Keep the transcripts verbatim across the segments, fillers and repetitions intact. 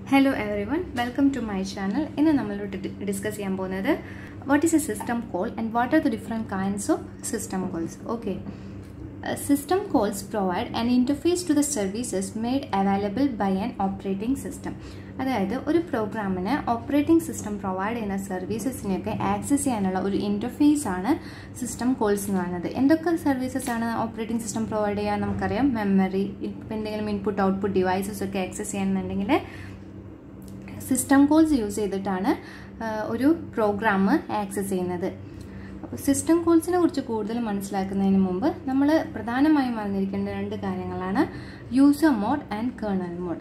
Hello everyone, welcome to my channel. In we will discuss what is a system call and what are the different kinds of system calls. Okay, uh, system calls provide an interface to the services made available by an operating system. That is, a program in operating system provide in a services access ഒരു interface ആണ് system calls എന്ന് പറയുന്നത്. എന്തൊക്കെ services ആണ് operating system provide ചെയ്യുക നമുക്കറിയാം. memory, എന്തെങ്കിലും input output devices ഒക്കെ access ചെയ്യണമെന്നുണ്ടെങ്കിൽ system calls യൂസ് ചെയ്തിട്ടാണ് ഒരു പ്രോഗ്രാം ആക്സസ് ചെയ്യുന്നത്. അപ്പോൾ സിസ്റ്റം കോൾസിനെ കുറിച്ച് കൂടുതൽ മനസ്സിലാക്കുന്നതിന് മുമ്പ് നമ്മൾ പ്രധാനമായും അറിഞ്ഞിരിക്കേണ്ട രണ്ട് കാര്യങ്ങളാണ് user mode and kernel mode.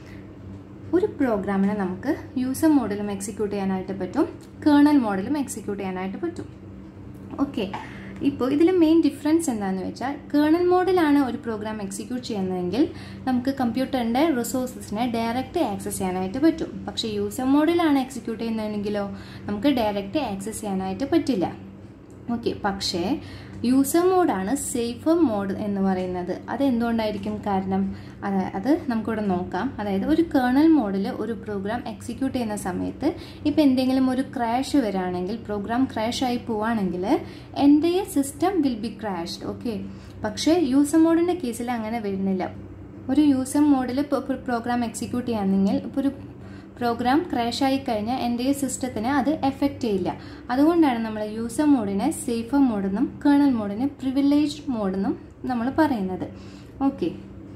ഒരു പ്രോഗ്രാമിനെ നമുക്ക് യൂസർ മോഡിലും എക്സിക്യൂട്ട് ചെയ്യാനായിട്ട് പറ്റും, കേർണൽ മോഡിലും എക്സിക്യൂട്ട് ചെയ്യാനായിട്ട് പറ്റും. ഓക്കെ, ഇപ്പോൾ ഇതിൽ മെയിൻ ഡിഫറൻസ് എന്താണെന്ന് വെച്ചാൽ കേർണൽ മോഡിലാണ് ഒരു പ്രോഗ്രാം എക്സിക്യൂട്ട് ചെയ്യുന്നതെങ്കിൽ നമുക്ക് കമ്പ്യൂട്ടറിൻ്റെ റിസോഴ്സസിനെ ഡയറക്റ്റ് ആക്സസ് ചെയ്യാനായിട്ട് പറ്റും. പക്ഷേ യൂസർ മോഡിലാണ് എക്സിക്യൂട്ട് ചെയ്യുന്നതെങ്കിലോ നമുക്ക് ഡയറക്റ്റ് ആക്സസ് ചെയ്യാനായിട്ട് പറ്റില്ല. ഓക്കെ, പക്ഷേ യൂസർ മോഡാണ് സേഫർ മോഡ് എന്ന് പറയുന്നത്. അത് എന്തുകൊണ്ടായിരിക്കും കാരണം? അത് നമുക്കിവിടെ നോക്കാം. അതായത് ഒരു കേർണൽ മോഡിൽ ഒരു പ്രോഗ്രാം എക്സിക്യൂട്ട് ചെയ്യുന്ന സമയത്ത് ഇപ്പം എന്തെങ്കിലും ഒരു ക്രാഷ് വരികയാണെങ്കിൽ, പ്രോഗ്രാം ക്രാഷ് ആയി പോവുകയാണെങ്കിൽ എൻ്റെ system will be crashed. Okay, പക്ഷേ യൂസർ മോഡിൻ്റെ കേസിൽ അങ്ങനെ വരുന്നില്ല. ഒരു യൂസർ മോഡിൽ ഇപ്പോൾ പ്രോഗ്രാം എക്സിക്യൂട്ട് ചെയ്യുകയാണെങ്കിൽ ഇപ്പോൾ ഒരു പ്രോഗ്രാം ക്രാഷ് ആയി കഴിഞ്ഞാൽ എൻ്റെ സിസ്റ്റത്തിന് അത് എഫക്റ്റ് ചെയ്യില്ല. അതുകൊണ്ടാണ് നമ്മൾ യൂസർ മോഡിനെ സേഫർ മോഡെന്നും കേർണൽ മോഡിനെ പ്രിവിലേജ്ഡ് മോഡെന്നും നമ്മൾ പറയുന്നത്. ഓക്കെ,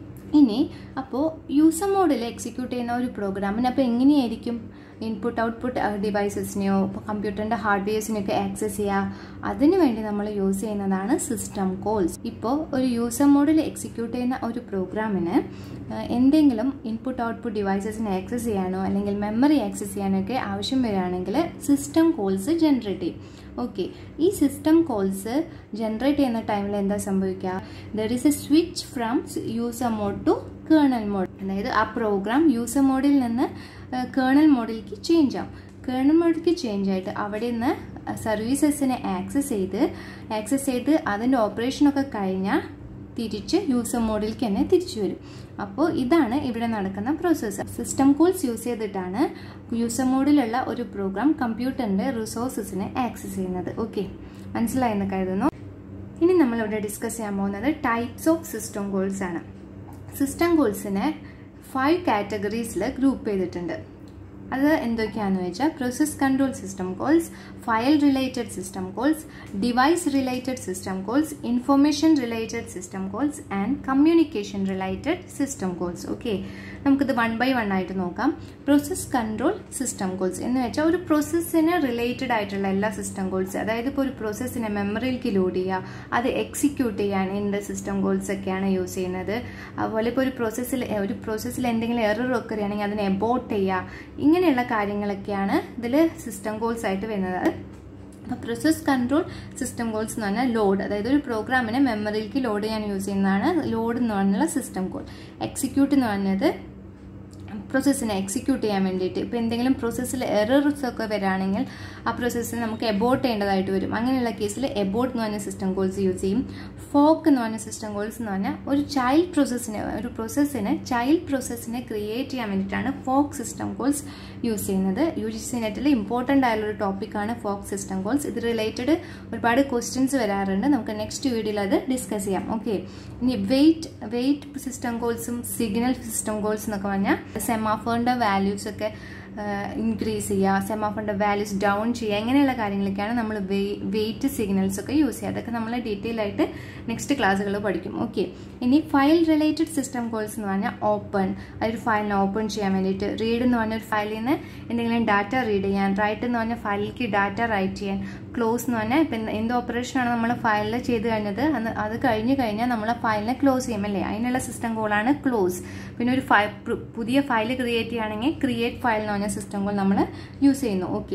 ഇനി അപ്പോൾ യൂസർ മോഡിൽ എക്സിക്യൂട്ട് ചെയ്യുന്ന ഒരു പ്രോഗ്രാമിന് അപ്പോൾ എങ്ങനെയായിരിക്കും ഇൻപുട്ട് ഔട്ട്പുട്ട് ഡിവൈസസിനെയോ കമ്പ്യൂട്ടറിൻ്റെ ഹാർഡ്വെയർസിനെയൊക്കെ ആക്സസ് ചെയ്യുക? അതിനു വേണ്ടി നമ്മൾ യൂസ് ചെയ്യുന്നതാണ് സിസ്റ്റം കോൾസ്. ഇപ്പോൾ ഒരു യൂസർ മോഡിൽ എക്സിക്യൂട്ട് ചെയ്യുന്ന ഒരു പ്രോഗ്രാമിന് എന്തെങ്കിലും ഇൻപുട്ട് ഔട്ട്പുട്ട് ഡിവൈസസിനെ ആക്സസ് ചെയ്യാനോ അല്ലെങ്കിൽ മെമ്മറി ആക്സസ് ചെയ്യാനോ ഒക്കെ ആവശ്യം വരികയാണെങ്കിൽ സിസ്റ്റം കോൾസ് ജനറേറ്റ് ചെയ്യും. ഓക്കെ, ഈ സിസ്റ്റം കോൾസ് ജനറേറ്റ് ചെയ്യുന്ന ടൈമിൽ എന്താ സംഭവിക്കുക? There is a switch from user mode to kernel mode. അതായത് ആ പ്രോഗ്രാം യൂസർ മോഡിൽ നിന്ന് കേർണൽ മോഡിലേക്ക് ചേഞ്ച് ആവും. കേർണൽ മോഡിലേക്ക് ചേഞ്ച് ആയിട്ട് അവിടെ നിന്ന് സർവീസസിനെ ആക്സസ് ചെയ്ത് ആക്സസ് ചെയ്ത് അതിൻ്റെ ഓപ്പറേഷനൊക്കെ കഴിഞ്ഞാൽ തിരിച്ച് യൂസർ മോഡിലേക്ക് തന്നെ തിരിച്ചു വരും. അപ്പോൾ ഇതാണ് ഇവിടെ നടക്കുന്ന പ്രോസസ്സ്. സിസ്റ്റം കോൾസ് യൂസ് ചെയ്തിട്ടാണ് യൂസർ മോഡിലുള്ള ഒരു പ്രോഗ്രാം കമ്പ്യൂട്ടറിൻ്റെ റിസോഴ്സസിനെ ആക്സസ് ചെയ്യുന്നത്. ഓക്കെ, മനസ്സിലായെന്ന് കരുതുന്നു. ഇനി നമ്മളിവിടെ ഡിസ്കസ് ചെയ്യാൻ പോകുന്നത് ടൈപ്സ് ഓഫ് സിസ്റ്റം കോൾസ് ആണ്. സിസ്റ്റം കോൾസിനെ ഫൈവ് കാറ്റഗറീസിൽ ഗ്രൂപ്പ് ചെയ്തിട്ടുണ്ട്. അത് എന്തൊക്കെയാണെന്ന് വെച്ചാൽ process control system calls, file related system calls, device related system calls, information related system calls and communication related system calls. Okay, നമുക്കിത് വൺ ബൈ വൺ ആയിട്ട് നോക്കാം. പ്രോസസ് കൺട്രോൾ സിസ്റ്റം കോൾസ് എന്ന് വെച്ചാൽ ഒരു പ്രോസസ്സിന് റിലേറ്റഡ് ആയിട്ടുള്ള എല്ലാ സിസ്റ്റം കോൾസ്, അതായത് ഇപ്പോൾ ഒരു പ്രോസസ്സിനെ മെമ്മറിയിലേക്ക് ലോഡ് ചെയ്യുക, അത് എക്സിക്യൂട്ട് ചെയ്യാൻ എൻ്റെ സിസ്റ്റം കോൾസ് ഒക്കെയാണ് യൂസ് ചെയ്യുന്നത്. അതുപോലെ ഇപ്പോൾ ഒരു പ്രോസസ്സിൽ ഒരു പ്രോസസ്സിൽ എന്തെങ്കിലും എറർ ഒക്കെ വരികയാണെങ്കിൽ അതിനെ എബോർട്ട് ചെയ്യുക, ഇങ്ങനെയുള്ള കാര്യങ്ങളൊക്കെയാണ് ഇതിൽ സിസ്റ്റം കോൾസ് ആയിട്ട് വരുന്നത്. അപ്പോൾ പ്രോസസ് കൺട്രോൾ സിസ്റ്റം കോൾസ് എന്ന് പറഞ്ഞാൽ ലോഡ്, അതായത് ഒരു പ്രോഗ്രാമിനെ മെമ്മറിയിലേക്ക് ലോഡ് ചെയ്യാൻ യൂസ് ചെയ്യുന്നതാണ് ലോഡ് എന്ന് പറഞ്ഞുള്ള സിസ്റ്റം കോൾ. എക്സിക്യൂട്ട് എന്ന് പറഞ്ഞത് പ്രോസസ്സിനെ എക്സിക്യൂട്ട് ചെയ്യാൻ വേണ്ടിയിട്ട് ഇപ്പോൾ എന്തെങ്കിലും പ്രോസസ്സിൽ എറർസ് ഒക്കെ വരികയാണെങ്കിൽ ആ പ്രോസസ്സിൽ നമുക്ക് എബോർട്ട് ചെയ്യേണ്ടതായിട്ട് വരും. അങ്ങനെയുള്ള കേസിൽ എബോർട്ട് എന്ന് പറഞ്ഞ സിസ്റ്റം കോൾസ് യൂസ് ചെയ്യും. ഫോക്ക് എന്ന് പറഞ്ഞ സിസ്റ്റം കോൾസ് എന്ന് പറഞ്ഞാൽ ഒരു ചൈൽഡ് പ്രോസസ്സിനെ ഒരു പ്രോസസ്സിനെ ചൈൽഡ് പ്രോസസ്സിനെ ക്രിയേറ്റ് ചെയ്യാൻ വേണ്ടിയിട്ടാണ് ഫോക്ക് സിസ്റ്റം കോൾസ് യൂസ് ചെയ്യുന്നത്. യു ജി സി നെറ്റിൽ ഇമ്പോർട്ടൻ്റ് ആയുള്ളൊരു ടോപ്പിക്കാണ് ഫോക്ക് സിസ്റ്റം കോൾസ്. ഇത് റിലേറ്റഡ് ഒരുപാട് ക്വസ്റ്റ്യൻസ് വരാറുണ്ട്. നമുക്ക് നെക്സ്റ്റ് വീഡിയോയിൽ അത് ഡിസ്കസ് ചെയ്യാം. ഓക്കെ, ഇനി വെയിറ്റ് വെയിറ്റ് സിസ്റ്റം കോൾസും സിഗ്നൽ സിസ്റ്റം കോൾസ് എന്നൊക്കെ പറഞ്ഞാൽ സെമാഫോറിൻ്റെ വാല്യൂസ് ഒക്കെ ഇൻക്രീസ് ചെയ്യുക, സെമാഫോറിൻ്റെ വാല്യൂസ് ഡൗൺ ചെയ്യുക, ഇങ്ങനെയുള്ള കാര്യങ്ങളൊക്കെയാണ് നമ്മൾ വെയിറ്റ് സിഗ്നൽസ് ഒക്കെ യൂസ് ചെയ്യുക. അതൊക്കെ നമ്മൾ ഡീറ്റെയിൽ ആയിട്ട് നെക്സ്റ്റ് ക്ലാസ്സുകൾ പഠിക്കും. ഓക്കെ, ഇനി ഫയൽ റിലേറ്റഡ് സിസ്റ്റം കോൾസ് എന്ന് പറഞ്ഞാൽ ഓപ്പൺ, അതൊരു ഫയലിനെ ഓപ്പൺ ചെയ്യാൻ വേണ്ടിയിട്ട്, റീഡ് എന്ന് പറഞ്ഞ ഒരു ഫയലിൽ നിന്ന് എന്തെങ്കിലും ഡാറ്റ റീഡ് ചെയ്യാൻ, റൈറ്റ് എന്ന് പറഞ്ഞാൽ ഫയലിലേക്ക് ഡാറ്റ റൈറ്റ് ചെയ്യാൻ, ക്ലോസ് എന്ന് പറഞ്ഞാൽ ഇപ്പം എന്ത് ഓപ്പറേഷനാണ് നമ്മൾ ഫയലിൽ ചെയ്ത് കഴിഞ്ഞത് അത് കഴിഞ്ഞ് കഴിഞ്ഞാൽ നമ്മൾ ആ ഫയലിനെ ക്ലോസ് ചെയ്യും അല്ലേ, അതിനുള്ള സിസ്റ്റം കോളാണ് ക്ലോസ്. പിന്നെ ഒരു ഫയൽ പുതിയ ഫയൽ ക്രിയേറ്റ് ചെയ്യുകയാണെങ്കിൽ ക്രിയേറ്റ് ഫയൽ എന്ന് പറഞ്ഞ സിസ്റ്റം കോൾ നമ്മൾ യൂസ് ചെയ്യുന്നു. ഓക്കെ,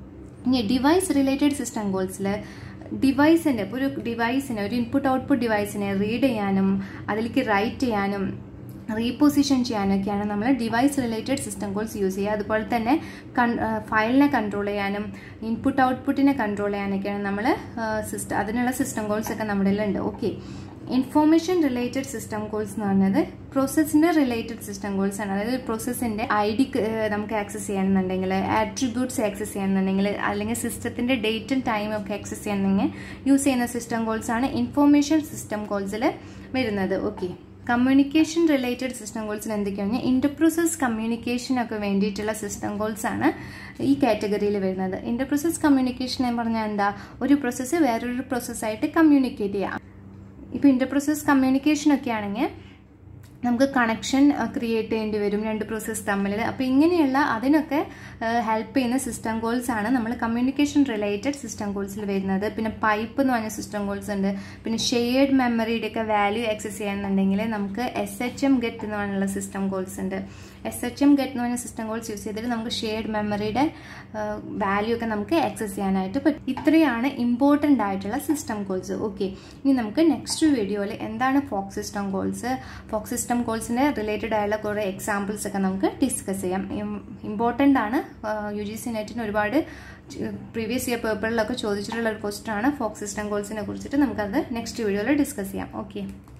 ഇനി ഡിവൈസ് റിലേറ്റഡ് സിസ്റ്റം കോൾസിൽ ഡിവൈസിൻ്റെ ഇപ്പോൾ ഒരു ഡിവൈസിനെ ഒരു ഇൻപുട്ട് ഔട്ട്പുട്ട് ഡിവൈസിനെ റീഡ് ചെയ്യാനും അതിലേക്ക് റൈറ്റ് ചെയ്യാനും റീപൊസിഷൻ ചെയ്യാനൊക്കെയാണ് നമ്മൾ device related system calls use ചെയ്യുക. അതുപോലെ തന്നെ ഫയലിനെ കൺട്രോൾ ചെയ്യാനും ഇൻപുട്ട് ഔട്ട്പുട്ടിനെ കൺട്രോൾ ചെയ്യാനൊക്കെയാണ് നമ്മൾ സിസ്റ്റം അതിനുള്ള സിസ്റ്റം കോൾസ് ഒക്കെ നമ്മുടെ ഉണ്ട്. Okay, information related system calls എന്ന് പറഞ്ഞത് പ്രോസസ്സിൻ്റെ റിലേറ്റഡ് സിസ്റ്റം കോൾസ് ആണ്. അതായത് പ്രോസസ്സിൻ്റെ ഐ ഡി നമുക്ക് ആക്സസ് ചെയ്യണമെന്നുണ്ടെങ്കിൽ, ആട്രിബ്യൂട്ട്സ് ആക്സസ് ചെയ്യണമെന്നുണ്ടെങ്കിൽ, അല്ലെങ്കിൽ സിസ്റ്റത്തിൻ്റെ ഡേറ്റും ടൈമും ഒക്കെ ആക്സസ് ചെയ്യണമെങ്കിൽ യൂസ് ചെയ്യുന്ന സിസ്റ്റം കോൾസ് ആണ് ഇൻഫോർമേഷൻ സിസ്റ്റം കോൾസിൽ വരുന്നത്. ഓക്കെ, കമ്മ്യൂണിക്കേഷൻ റിലേറ്റഡ് സിസ്റ്റം കോൾസിൽ എന്തൊക്കെയാണ് ഇന്റർ പ്രോസസ് കമ്മ്യൂണിക്കേഷനൊക്കെ വേണ്ടിയിട്ടുള്ള സിസ്റ്റം കോൾസ് ആണ് ഈ കാറ്റഗറിയിൽ വരുന്നത്. ഇന്റർ പ്രോസസ് കമ്മ്യൂണിക്കേഷൻ എന്ന് പറഞ്ഞാൽ എന്താ, ഒരു പ്രോസസ്സ് വേറൊരു പ്രോസസ്സായിട്ട് കമ്മ്യൂണിക്കേറ്റ് ചെയ്യാം. ഇപ്പോൾ ഇന്റർ പ്രോസസ് കമ്മ്യൂണിക്കേഷൻ ഒക്കെ ആണെങ്കിൽ നമുക്ക് കണക്ഷൻ ക്രിയേറ്റ് ചെയ്യേണ്ടി വരും രണ്ട് പ്രോസസ്സ് തമ്മിൽ. അപ്പോൾ ഇങ്ങനെയുള്ള അതിനൊക്കെ ഹെൽപ്പ് ചെയ്യുന്ന സിസ്റ്റം കോൾസ് ആണ് നമ്മൾ കമ്മ്യൂണിക്കേഷൻ റിലേറ്റഡ് സിസ്റ്റം കോൾസിൽ വരുന്നത്. പിന്നെ പൈപ്പ് എന്ന് പറഞ്ഞ സിസ്റ്റം കോൾസ് ഉണ്ട്. പിന്നെ ഷെയർഡ് മെമ്മറിയുടെ ഒക്കെ വാല്യൂ ആക്സസ് ചെയ്യാന്നുണ്ടെങ്കിൽ നമുക്ക് എസ് എച്ച് എം ഗെറ്റ് എന്ന് പറഞ്ഞുള്ള സിസ്റ്റം കോൾസ് ഉണ്ട്. എസ് എച്ച് എം ഗെറ്റ് എന്ന് പറഞ്ഞ സിസ്റ്റം കോൾസ് യൂസ് ചെയ്തിട്ട് നമുക്ക് ഷെയർഡ് മെമ്മറിയുടെ വാല്യൂ ഒക്കെ നമുക്ക് ആക്സസ് ചെയ്യാനായിട്ട് പറ്റും. ഇത്രയാണ് ഇമ്പോർട്ടൻ്റ് ആയിട്ടുള്ള സിസ്റ്റം കോൾസ്. ഓക്കെ, ഇനി നമുക്ക് നെക്സ്റ്റ് വീഡിയോയിൽ എന്താണ് fork system calls, fork system കോൾസിൻ്റെ റിലേറ്റഡ് ആയുള്ള കുറേ എക്സാമ്പിൾസ് ഒക്കെ നമുക്ക് ഡിസ്കസ് ചെയ്യാം. ഇമ്പോർട്ടൻ്റ് ആണ്. യു ജി സി നെറ്റിന് ഒരുപാട് പ്രീവിയസ് ഇയർ പേപ്പറിലൊക്കെ ചോദിച്ചിട്ടുള്ള ഒരു ക്വസ്റ്റ്യൻ ആണ് ഫോക്ക് സിസ്റ്റം കോൾസിനെ കുറിച്ചിട്ട്. നമുക്കത് നെക്സ്റ്റ് വീഡിയോയിൽ ഡിസ്കസ് ചെയ്യാം. ഓക്കെ.